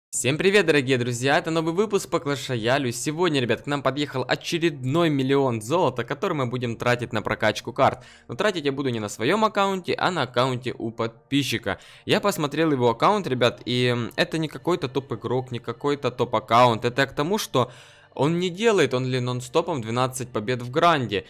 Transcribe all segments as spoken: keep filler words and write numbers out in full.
Всем привет, дорогие друзья, это новый выпуск по Clash Royale. Сегодня, ребят, к нам подъехал очередной миллион золота, который мы будем тратить на прокачку карт. Но тратить я буду не на своем аккаунте, а на аккаунте у подписчика. Я посмотрел его аккаунт, ребят, и это не какой-то топ-игрок, не какой-то топ-аккаунт. Это к тому, что он не делает, он ли нон-стопом двенадцать побед в гранде.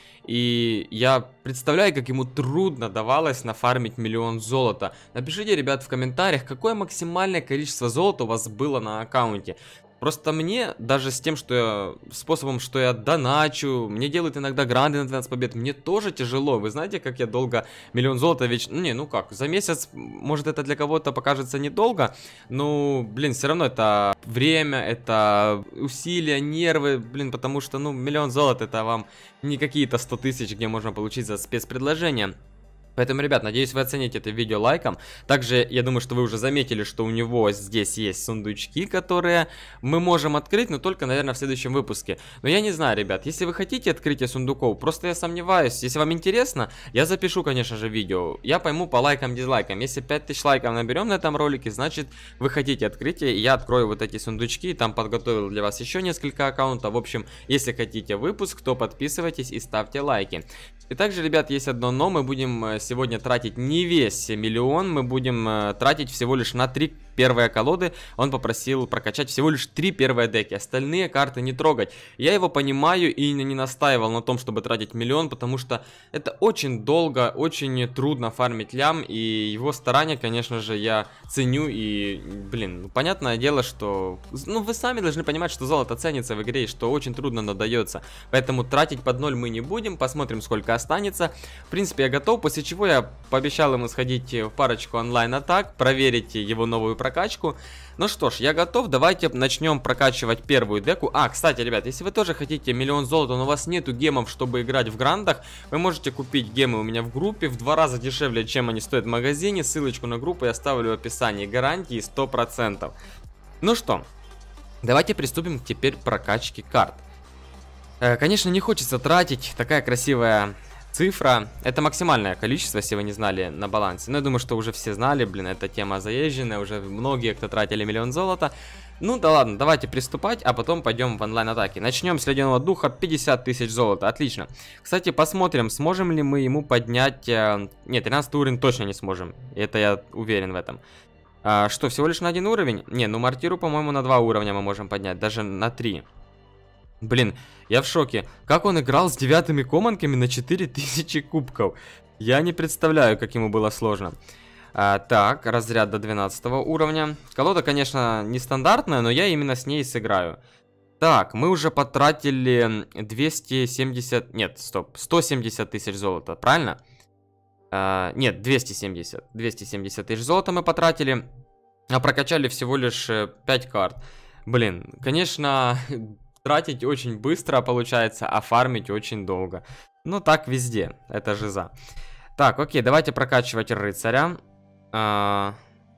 И я представляю, как ему трудно давалось нафармить миллион золота. Напишите, ребят, в комментариях, какое максимальное количество золота у вас было на аккаунте. Просто мне, даже с тем, что я, способом, что я доначу, мне делают иногда гранды на двенадцать побед, мне тоже тяжело. Вы знаете, как я долго миллион золота вечно... Не, ну как, за месяц, может, это для кого-то покажется недолго, но, блин, все равно это время, это усилия, нервы, блин, потому что, ну, миллион золота это вам не какие-то сто тысяч, где можно получить за спецпредложение. Поэтому, ребят, надеюсь, вы оцените это видео лайком. Также, я думаю, что вы уже заметили, что у него здесь есть сундучки, которые мы можем открыть, но только, наверное, в следующем выпуске. Но я не знаю, ребят, если вы хотите открытие сундуков, просто я сомневаюсь. Если вам интересно, я запишу, конечно же, видео. Я пойму по лайкам, дизлайкам. Если пять тысяч лайков наберем на этом ролике, значит, вы хотите открытие, и я открою вот эти сундучки. Там подготовил для вас еще несколько аккаунтов. В общем, если хотите выпуск, то подписывайтесь и ставьте лайки. И также, ребят, есть одно но. Мы будем сегодня тратить не весь миллион. Мы будем э, тратить всего лишь на три первые колоды. Он попросил прокачать всего лишь три первые деки. Остальные карты не трогать. Я его понимаю и не настаивал на том, чтобы тратить миллион, потому что это очень долго, очень трудно фармить лям. И его старания, конечно же, я ценю. И, блин, ну, понятное дело, что... Ну, вы сами должны понимать, что золото ценится в игре и что очень трудно надается. Поэтому тратить под ноль мы не будем. Посмотрим, сколько останется. В принципе, я готов, после чего я пообещал ему сходить в парочку онлайн-атак, проверить его новую прокачку. Ну что ж, я готов, давайте начнем прокачивать первую деку. А, кстати, ребят, если вы тоже хотите миллион золота, но у вас нету гемов, чтобы играть в грандах, вы можете купить гемы у меня в группе в два раза дешевле, чем они стоят в магазине. Ссылочку на группу я оставлю в описании, гарантии сто процентов. Ну что, давайте приступим теперь к прокачке карт. Конечно, не хочется тратить такая красивая цифра. Это максимальное количество, если вы не знали, на балансе. Но я думаю, что уже все знали, блин, эта тема заезженная. Уже многие, кто тратили миллион золота. Ну да ладно, давайте приступать, а потом пойдем в онлайн-атаки. Начнем с ледяного духа, пятьдесят тысяч золота, отлично. Кстати, посмотрим, сможем ли мы ему поднять... Э... Нет, тринадцатый уровень точно не сможем. Это я уверен в этом. А, что, всего лишь на один уровень? Не, ну мортиру, по-моему, на два уровня мы можем поднять, даже на три. Блин, я в шоке. Как он играл с девятыми команками на четыре тысячи кубков? Я не представляю, как ему было сложно. А, так, разряд до двенадцатого уровня. Колода, конечно, нестандартная, но я именно с ней сыграю. Так, мы уже потратили двести семьдесят... Нет, стоп, сто семьдесят тысяч золота, правильно? А, нет, двести семьдесят. двести семьдесят тысяч золота мы потратили. А прокачали всего лишь пять карт. Блин, конечно... Тратить очень быстро получается, а фармить очень долго. Ну так везде, это жиза. Так, окей, давайте прокачивать рыцаря. а,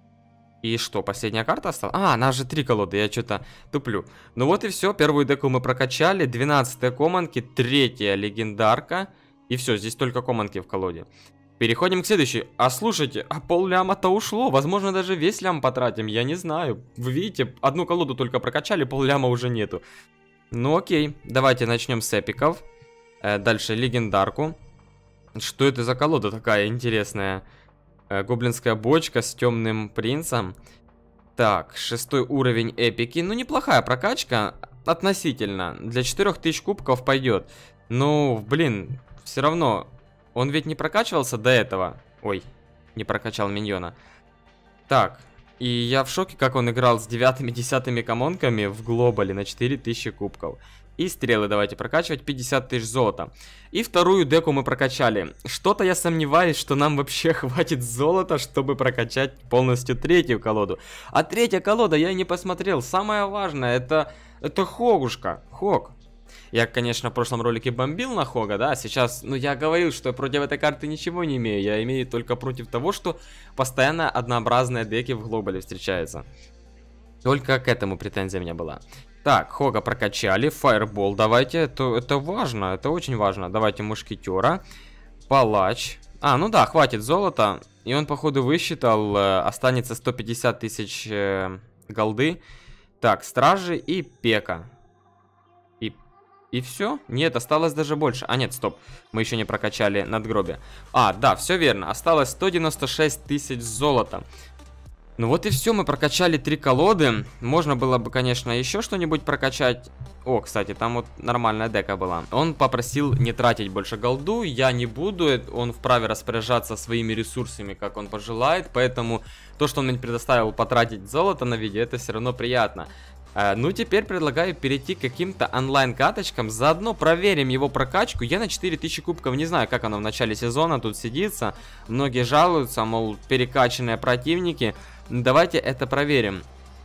И что, последняя карта осталась? А, нас же три колоды, я что-то туплю. Ну вот и все, первую деку мы прокачали. двенадцатые команки, третья легендарка. И все, здесь только команки в колоде. Переходим к следующей. А слушайте, а пол ляма-то ушло. Возможно, даже весь лям потратим, я не знаю. Вы видите, одну колоду только прокачали, пол ляма уже нету. Ну окей, давайте начнем с эпиков. э, Дальше легендарку. Что это за колода такая интересная? э, Гоблинская бочка с темным принцем. Так, шестой уровень эпики. Ну неплохая прокачка относительно. Для четырёх тысяч кубков пойдет. Ну блин, все равно. Он ведь не прокачивался до этого. Ой, не прокачал миньона. Так. И я в шоке, как он играл с девятыми-десятыми комонками в глобале на четыре тысячи кубков. И стрелы давайте прокачивать, пятьдесят тысяч золота. И вторую деку мы прокачали. Что-то я сомневаюсь, что нам вообще хватит золота, чтобы прокачать полностью третью колоду. А третья колода, я и не посмотрел. Самое важное, это, это Хогушка. Хог. Я, конечно, в прошлом ролике бомбил на Хога, да, сейчас, ну, я говорил, что против этой карты ничего не имею, я имею только против того, что постоянно однообразные деки в глобале встречаются. Только к этому претензия у меня была. Так, Хога прокачали, Фаербол давайте, это, это важно, это очень важно. Давайте Мушкетера, Палач. А, ну да, хватит золота, и он, походу, высчитал, э, останется сто пятьдесят тысяч э, голды. Так, стражи и пека. И, и все? Нет, осталось даже больше. А, нет, стоп. Мы еще не прокачали надгробие. А, да, все верно. Осталось сто девяносто шесть тысяч золота. Ну вот и все, мы прокачали три колоды. Можно было бы, конечно, еще что-нибудь прокачать. О, кстати, там вот нормальная дека была. Он попросил не тратить больше голду. Я не буду. Он вправе распоряжаться своими ресурсами, как он пожелает. Поэтому то, что он мне предоставил потратить золото на видео, это все равно приятно. А, ну, теперь предлагаю перейти к каким-то онлайн-каточкам. Заодно проверим его прокачку. Я на четыре тысячи кубков не знаю, как оно в начале сезона тут сидится. Многие жалуются, мол, перекачанные противники. Давайте это проверим.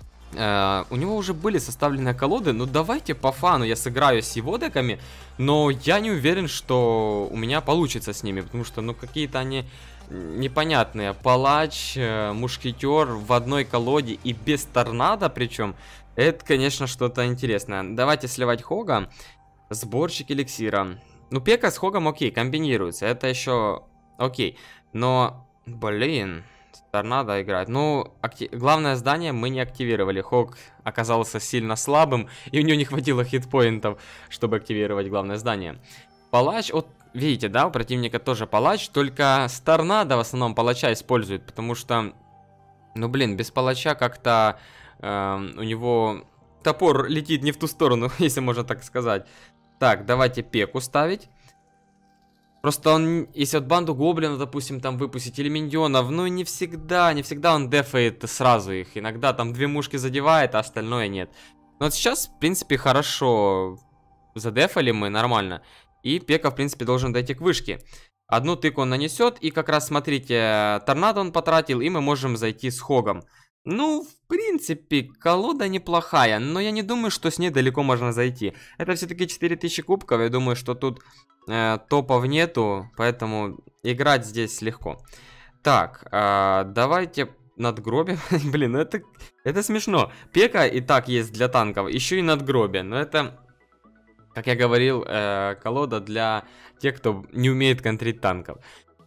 Uh, у него уже были составлены колоды, но давайте по фану я сыграю с его деками, но я не уверен, что у меня получится с ними, потому что, ну, какие-то они непонятные. Палач, э, мушкетер в одной колоде и без торнадо, причем, это, конечно, что-то интересное. Давайте сливать Хога, сборщик эликсира. Ну, пека с Хогом, окей, комбинируется, это еще окей, но, блин... Торнадо играет. Ну, акти... главное здание мы не активировали. Хог оказался сильно слабым, и у него не хватило хитпоинтов, чтобы активировать главное здание. Палач, вот видите, да, у противника тоже палач, только с торнадо в основном палача использует, потому что, ну, блин, без палача как-то э, у него топор летит не в ту сторону, если можно так сказать. Так, давайте пеку ставить. Просто он, если вот банду гоблинов, допустим, там выпустить, или миньонов, ну не всегда, не всегда он дефает сразу их. Иногда там две мушки задевает, а остальное нет. Но вот сейчас, в принципе, хорошо задефали мы, нормально. И пека, в принципе, должен дойти к вышке. Одну тыку он нанесет, и как раз, смотрите, торнадо он потратил, и мы можем зайти с Хогом. Ну, в принципе, колода неплохая, но я не думаю, что с ней далеко можно зайти. Это все-таки четыре тысячи кубков, я думаю, что тут э, топов нету, поэтому играть здесь легко. Так, э, давайте надгробие. Блин, ну это, это смешно. Пека и так есть для танков, еще и надгробие, но это, как я говорил, э, колода для тех, кто не умеет контрить танков.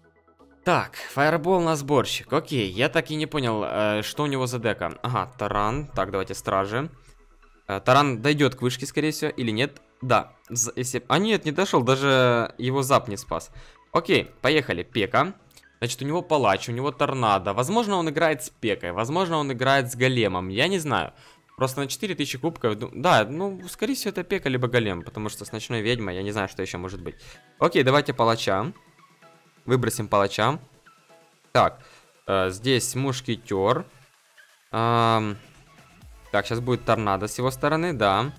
Так, фаербол на сборщик. Окей, я так и не понял, э, что у него за дека. Ага, таран. Так, давайте стражи. Э, таран дойдет к вышке, скорее всего, или нет? Да. З если... А нет, не дошел, даже его зап не спас. Окей, поехали. Пека. Значит, у него палач, у него торнадо. Возможно, он играет с пекой, возможно, он играет с големом. Я не знаю. Просто на четыре тысячи кубков... Да, ну, скорее всего, это пека либо голем, потому что с ночной ведьмой я не знаю, что еще может быть. Окей, давайте палача. Выбросим палача. Так, э, здесь мушкетер. Э, так, сейчас будет торнадо с его стороны, да.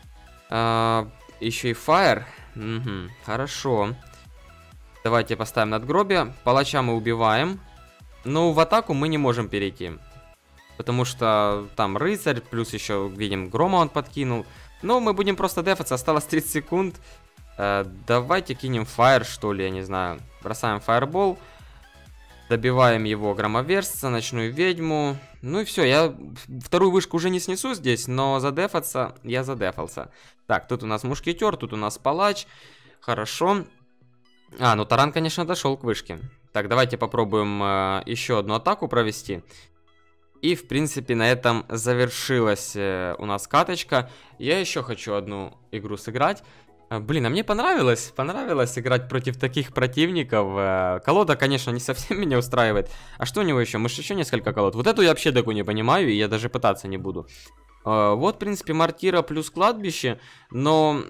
Э, еще и фаер. Угу, хорошо. Давайте поставим надгробие. Палача мы убиваем. Но в атаку мы не можем перейти. Потому что там рыцарь, плюс еще, видим, грома он подкинул. Но мы будем просто дефаться, осталось тридцать секунд. Э, давайте кинем фаер, что ли, я не знаю. Бросаем фаербол. Добиваем его громоверца, ночную ведьму. Ну и все, я вторую вышку уже не снесу здесь, но задефаться я задефался. Так, тут у нас мушкетер, тут у нас палач. Хорошо. А, ну таран, конечно, дошел к вышке. Так, давайте попробуем э, еще одну атаку провести. И, в принципе, на этом завершилась э, у нас каточка. Я еще хочу одну игру сыграть. Блин, а мне понравилось, понравилось играть против таких противников. Колода, конечно, не совсем меня устраивает. А что у него еще? Может, еще несколько колод? Вот эту я вообще деку не понимаю, и я даже пытаться не буду. Вот, в принципе, мортира плюс кладбище, но...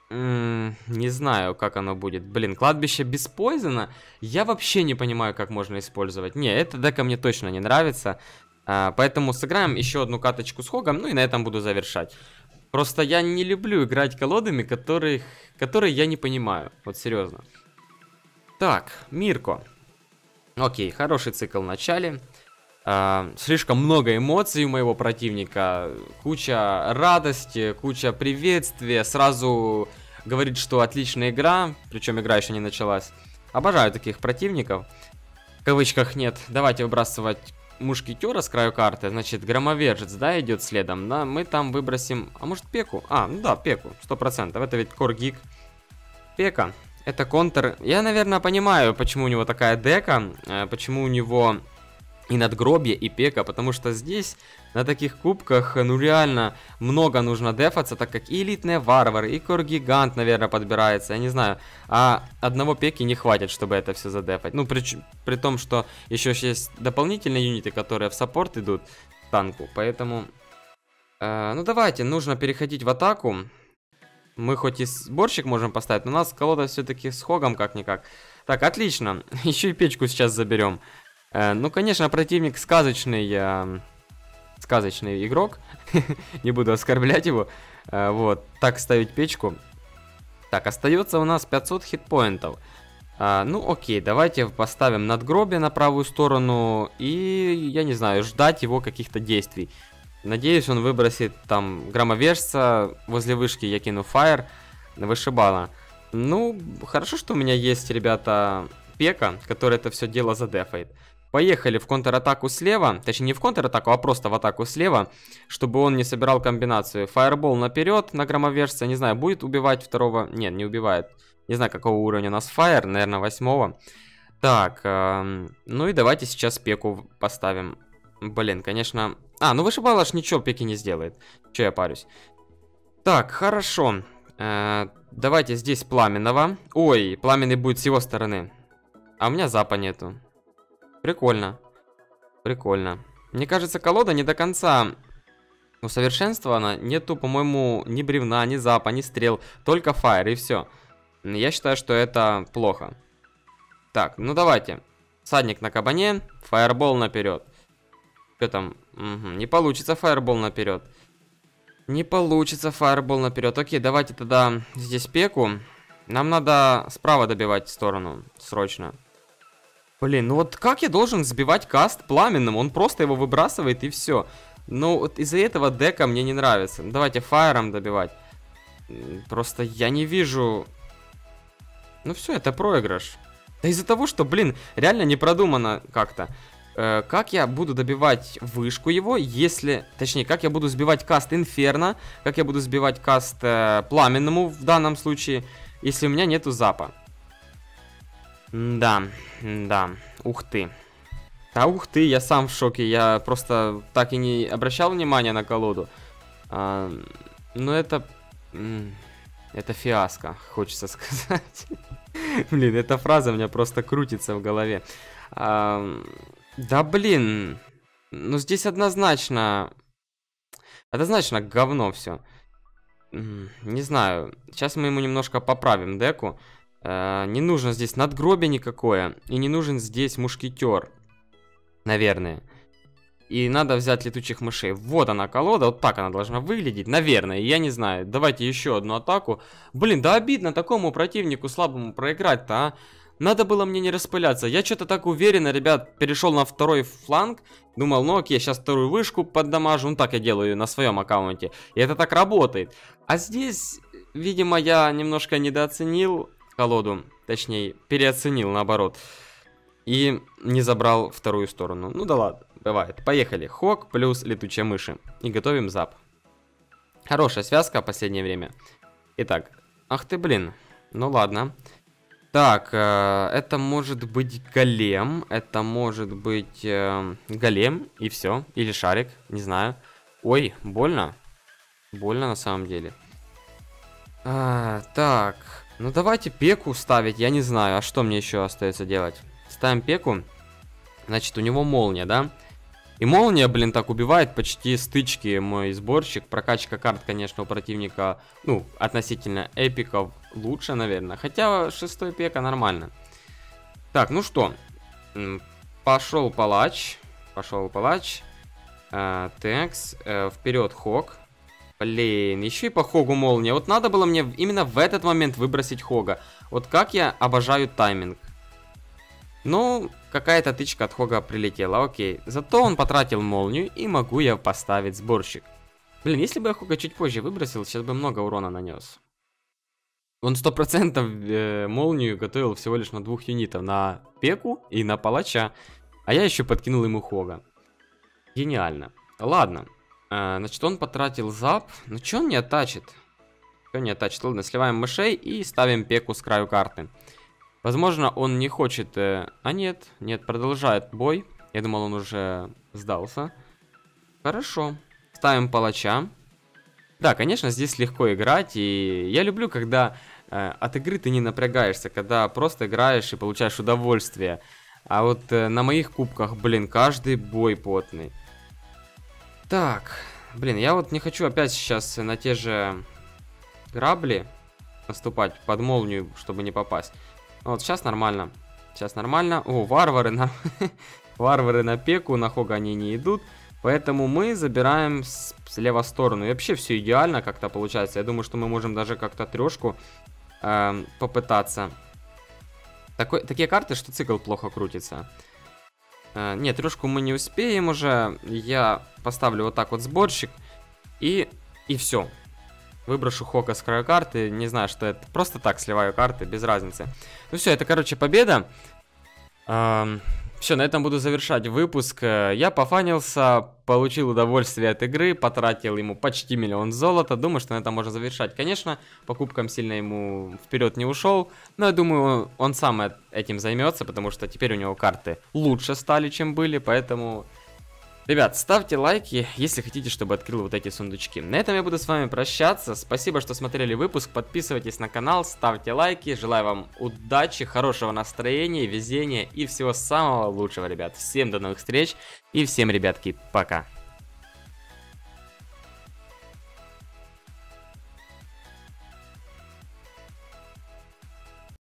Не знаю, как оно будет. Блин, кладбище без пойзена. Я вообще не понимаю, как можно использовать. Не, эта дека мне точно не нравится. Поэтому сыграем еще одну каточку с Хогом, ну и на этом буду завершать. Просто я не люблю играть колодами, которых, которые я не понимаю. Вот серьезно. Так, Мирко. Окей, хороший цикл в начале. А, слишком много эмоций у моего противника. Куча радости, куча приветствия. Сразу говорит, что отличная игра. Причем игра еще не началась. Обожаю таких противников. В кавычках нет. Давайте выбрасывать... мушкетера с краю карты, значит, громовержец, да, идет следом, да, мы там выбросим, а может пеку? А, ну да, пеку, сто процентов, это ведь коргик. Пека, это контр, я, наверное, понимаю, почему у него такая дека, почему у него и надгробие, и пека, потому что здесь На таких кубках, ну реально, много нужно дефаться, так как и элитные варвары, и кор-гигант, наверное, подбирается, я не знаю. А одного пеки не хватит, чтобы это все задефать. Ну, при, при том, что еще есть дополнительные юниты, которые в саппорт идут танку, поэтому... Э, ну, давайте, нужно переходить в атаку. Мы хоть и сборщик можем поставить, но у нас колода все-таки с хогом как-никак. Так, отлично, еще и печку сейчас заберем. Э, ну, конечно, противник сказочный... Э, сказочный игрок. Не буду оскорблять его. А, вот. Так ставить печку. Так, остается у нас пятьсот хитпоинтов. А, ну, окей, давайте поставим надгробие на правую сторону. И, я не знаю, ждать его каких-то действий. Надеюсь, он выбросит там громовержца. Возле вышки я кину фаер. Вышибала. Ну, хорошо, что у меня есть, ребята, пека, который это все дело задефает. Поехали в контратаку слева, точнее не в контратаку, а просто в атаку слева, чтобы он не собирал комбинацию. Фаербол наперед на громовержца, не знаю, будет убивать второго, нет, не убивает. Не знаю, какого уровня у нас фаер, наверное, восьмого. Так, э, ну и давайте сейчас пеку поставим. Блин, конечно... А, ну вышибала аж ничего пеки не сделает. Че я парюсь? Так, хорошо. Э, давайте здесь пламенного. Ой, пламенный будет с его стороны. А у меня запа нету. Прикольно. Прикольно. Мне кажется, колода не до конца усовершенствована. Нету, по-моему, ни бревна, ни запа, ни стрел. Только фаер и все. Я считаю, что это плохо. Так, ну давайте. Всадник на кабане. Фаербол наперед. Что там? Угу, не получится фаербол наперед. Не получится фаербол наперед. Окей, давайте тогда здесь пеку. Нам надо справа добивать в сторону. Срочно. Блин, ну вот как я должен сбивать каст пламенным? Он просто его выбрасывает и все. Ну вот из-за этого дека мне не нравится. Давайте фаером добивать. Просто я не вижу... Ну все, это проигрыш. Да из-за того, что, блин, реально не продумано как-то. Э, как я буду добивать вышку его, если... Точнее, как я буду сбивать каст инферно, как я буду сбивать каст э, пламенному в данном случае, если у меня нету запа. Да, да, ух ты. А ух ты, я сам в шоке, я просто так и не обращал внимания на колоду. А, ну это... Это фиаско, хочется сказать. Блин, эта фраза у меня просто крутится в голове. А, да блин, ну здесь однозначно... Однозначно говно все. Не знаю, сейчас мы ему немножко поправим деку. Uh, не нужно здесь надгробие никакое. И не нужен здесь мушкетер. Наверное. И надо взять летучих мышей. Вот она колода, вот так она должна выглядеть. Наверное, я не знаю. Давайте еще одну атаку. Блин, да обидно такому противнику слабому проиграть-то, а. Надо было мне не распыляться. Я что-то так уверенно, ребят, перешел на второй фланг. Думал, ну окей, сейчас вторую вышку поддамажу. Ну так я делаю на своем аккаунте. И это так работает. А здесь, видимо, я немножко недооценил колоду, точнее, переоценил, наоборот. И не забрал вторую сторону. Ну да ладно, бывает. Поехали. Хок плюс летучие мыши. И готовим зап. Хорошая связка в последнее время. Итак, ах ты, блин. Ну ладно. Так, э, это может быть голем. Это может быть э, голем. И все. Или шарик, не знаю. Ой, больно. Больно на самом деле. А, так... Ну давайте пеку ставить, я не знаю, а что мне еще остается делать? Ставим пеку. Значит, у него молния, да? И молния, блин, так убивает почти стычки мой сборщик. Прокачка карт, конечно, у противника, ну, относительно эпиков лучше, наверное. Хотя шестой пека нормально. Так, ну что. Пошел палач. Пошел палач. А, текс. А, вперед хок. Блин, еще и по хогу молния. Вот надо было мне именно в этот момент выбросить хога. Вот как я обожаю тайминг. Ну, какая-то тычка от хога прилетела, окей. Зато он потратил молнию, и могу я поставить сборщик. Блин, если бы я хога чуть позже выбросил, сейчас бы много урона нанес. Он сто процентов э, молнию готовил всего лишь на двух юнитов. На пеку и на палача. А я еще подкинул ему хога. Гениально. Ладно. А, значит, он потратил зап. Ну, что он не оттачит? Что не оттачит? Ладно, сливаем мышей и ставим пеку с краю карты. Возможно, он не хочет... Э... А нет, нет, продолжает бой. Я думал, он уже сдался. Хорошо. Ставим палача. Да, конечно, здесь легко играть, и я люблю, когда э, от игры ты не напрягаешься, когда просто играешь и получаешь удовольствие. А вот э, на моих кубках, блин, каждый бой потный. Так, блин, я вот не хочу опять сейчас на те же грабли наступать под молнию, чтобы не попасть. Вот сейчас нормально. Сейчас нормально. О, варвары на... варвары на пеку, на хога они не идут. Поэтому мы забираем с, слева сторону. И вообще все идеально как-то получается. Я думаю, что мы можем даже как-то трешку э, попытаться. Такой, такие карты, что цикл плохо крутится. Э, нет, трешку мы не успеем уже. Я поставлю вот так вот сборщик. И, и все. Выброшу Хока с краю карты. Не знаю, что это. Просто так сливаю карты, без разницы. Ну все, это, короче, победа. Э, Все, на этом буду завершать выпуск. Я пофанился, получил удовольствие от игры, потратил ему почти миллион золота. Думаю, что на этом можно завершать. Конечно, покупкам сильно ему вперед не ушел, но я думаю, он сам этим займется, потому что теперь у него карты лучше стали, чем были, поэтому... Ребят, ставьте лайки, если хотите, чтобы открыл вот эти сундучки. На этом я буду с вами прощаться. Спасибо, что смотрели выпуск. Подписывайтесь на канал, ставьте лайки. Желаю вам удачи, хорошего настроения, везения и всего самого лучшего, ребят. Всем до новых встреч и всем, ребятки, пока.